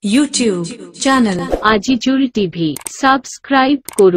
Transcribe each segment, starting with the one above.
YouTube channel Azizul TV subscribe করুন।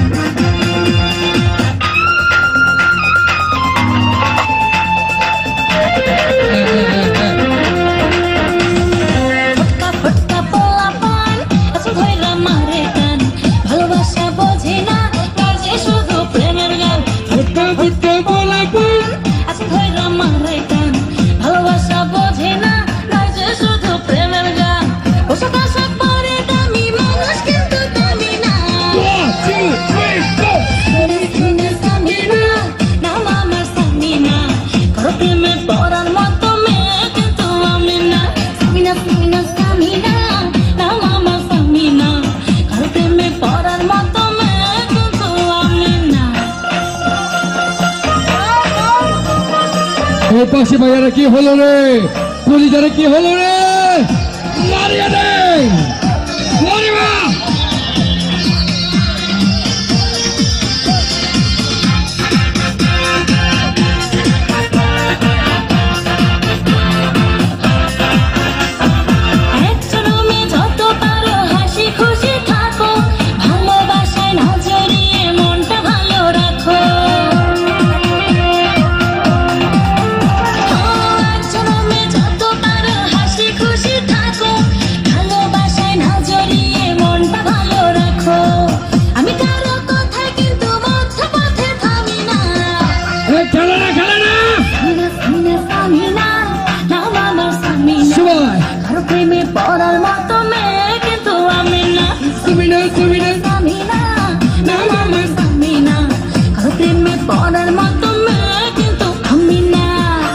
পাশে ভাইয়ারা কি হলো রে, কলিজারে কি হলো রে, মারিয়া দে মরিবা। পড়ার মতো মেয়ে কিন্তু আমি না, সামিনা সামিনা সামিনা না মামা সামিনা, কারো প্রেমে পড়ার মতো মেয়ে কিন্তু আমি না।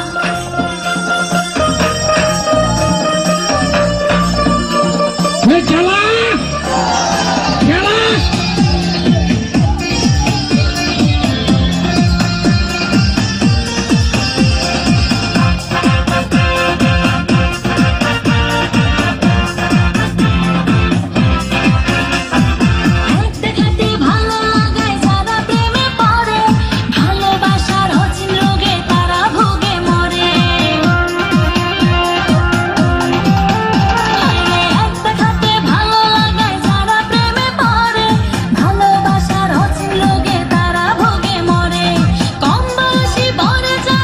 খেলা খেলা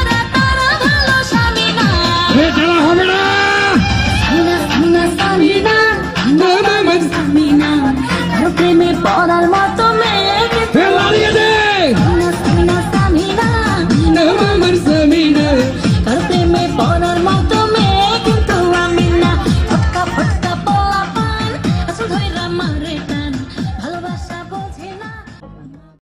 সামিনা